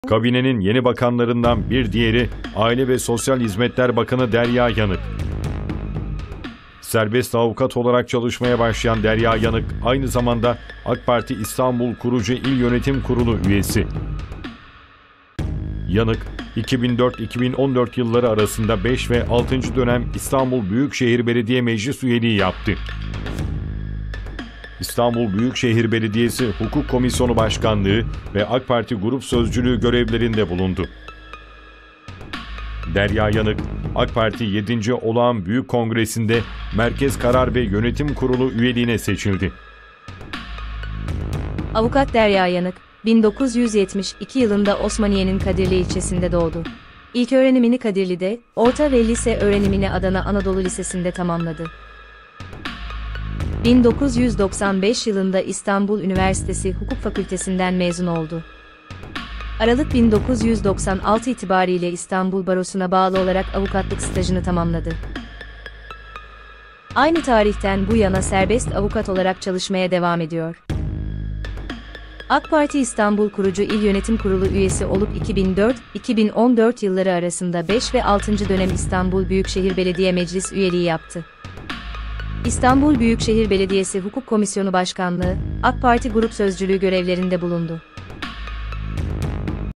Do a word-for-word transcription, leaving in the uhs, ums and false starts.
Kabinenin yeni bakanlarından bir diğeri Aile ve Sosyal Hizmetler Bakanı Derya Yanık. Serbest avukat olarak çalışmaya başlayan Derya Yanık, aynı zamanda AK Parti İstanbul Kurucu İl Yönetim Kurulu üyesi. Yanık, iki bin dört iki bin on dört yılları arasında beş ve altıncı dönem İstanbul Büyükşehir Belediye Meclis üyeliği yaptı. İstanbul Büyükşehir Belediyesi Hukuk Komisyonu Başkanlığı ve AK Parti Grup Sözcülüğü görevlerinde bulundu. Derya Yanık, AK Parti yedinci Olağan Büyük Kongresi'nde Merkez Karar ve Yönetim Kurulu üyeliğine seçildi. Avukat Derya Yanık, bin dokuz yüz yetmiş iki yılında Osmaniye'nin Kadirli ilçesinde doğdu. İlköğrenimini Kadirli'de, orta ve lise öğrenimini Adana Anadolu Lisesi'nde tamamladı. bin dokuz yüz doksan beş yılında İstanbul Üniversitesi Hukuk Fakültesinden mezun oldu. Aralık bin dokuz yüz doksan altı itibariyle İstanbul Barosu'na bağlı olarak avukatlık stajını tamamladı. Aynı tarihten bu yana serbest avukat olarak çalışmaya devam ediyor. AK Parti İstanbul Kurucu İl Yönetim Kurulu üyesi olup iki bin dört iki bin on dört yılları arasında beş ve altıncı dönem İstanbul Büyükşehir Belediye Meclis üyeliği yaptı. İstanbul Büyükşehir Belediyesi Hukuk Komisyonu Başkanlığı, AK Parti Grup Sözcülüğü görevlerinde bulundu.